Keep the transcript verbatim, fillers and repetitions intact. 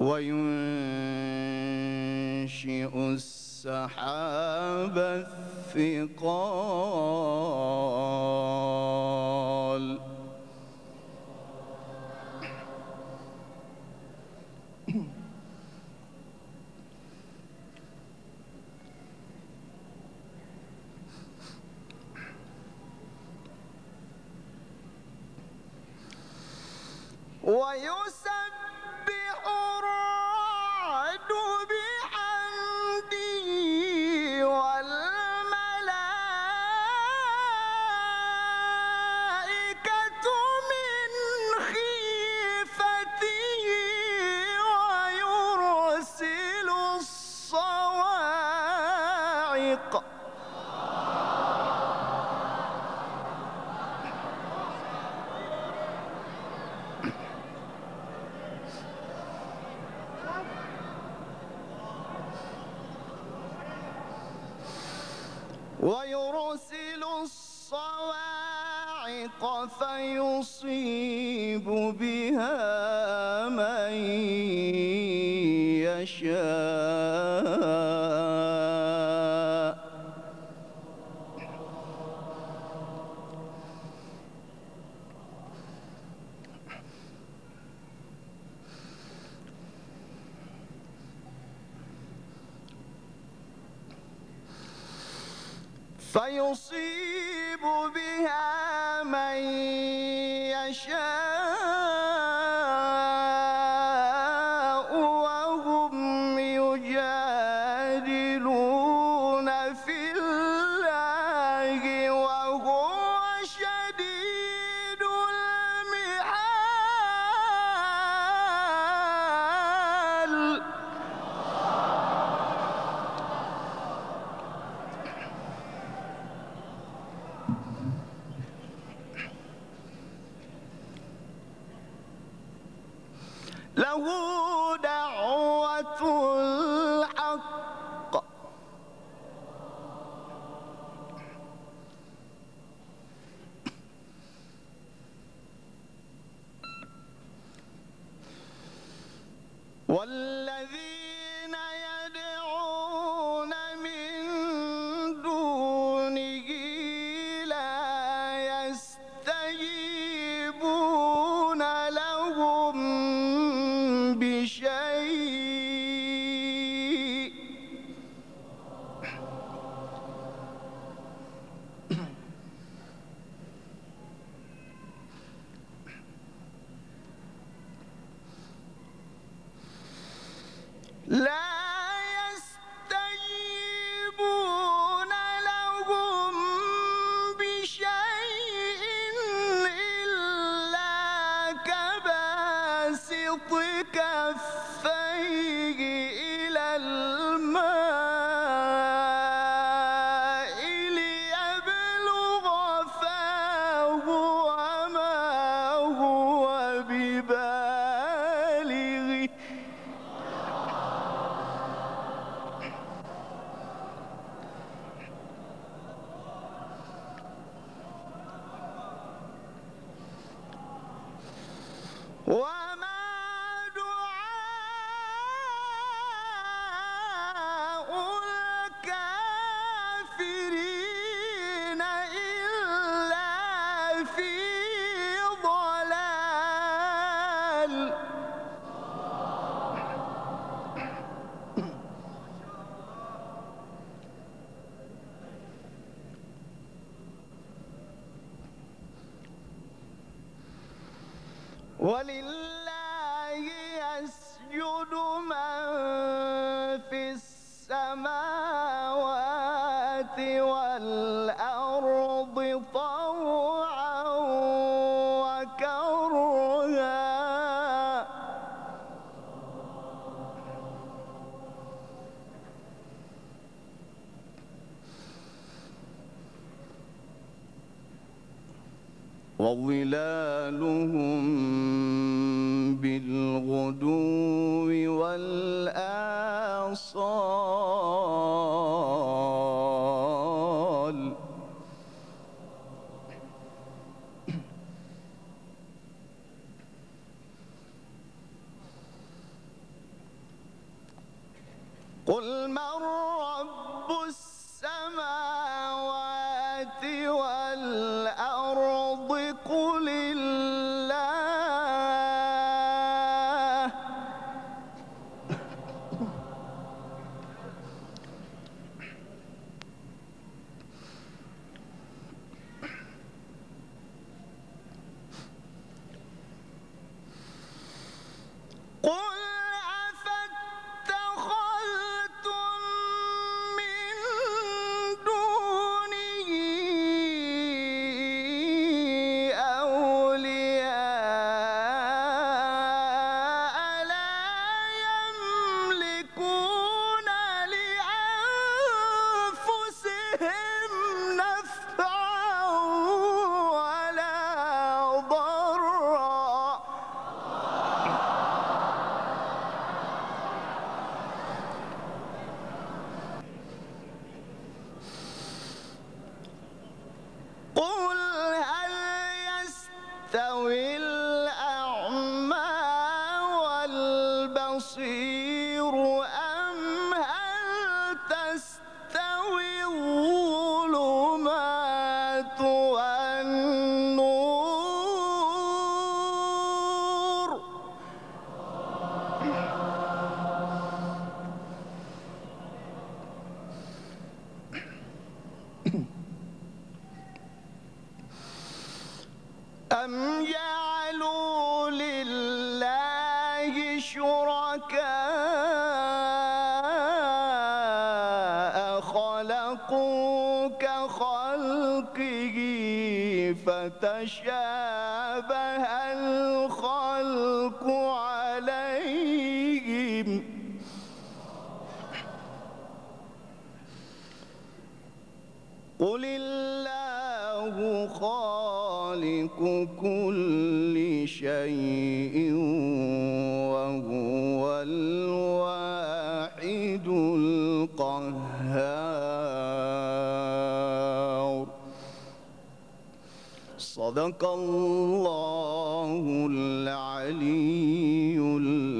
وينشئ السحاب الثقال ويسبح الرعد بحمده والملائكة من خيفته ويرسل الصواعق ويرسل الصواعق فيصيب بها من يشاء فيصيب بها من يشاء وهم يجادلون في الله وهو شديد المحال له دعوة الحق والذين يدعون من دونه لا يستجيبون لهم بشيء لا يستجيبون لهم بشيء إلا كباسط كفيه إلى الماء ليبلغ فاه وما هو ببالغه وما دعاء الكافرين إلا في ضلال ولله يسجد من في السماوات والأرض طوعا وكرها وظلالهم بالغدو والآصال أم جعلوا لله شركاء خلقوا كخلقه فتشابه الخلق عليهم قل الله خالق كل شيء وهو الواحد القهار. صدق الله العلي العظيم.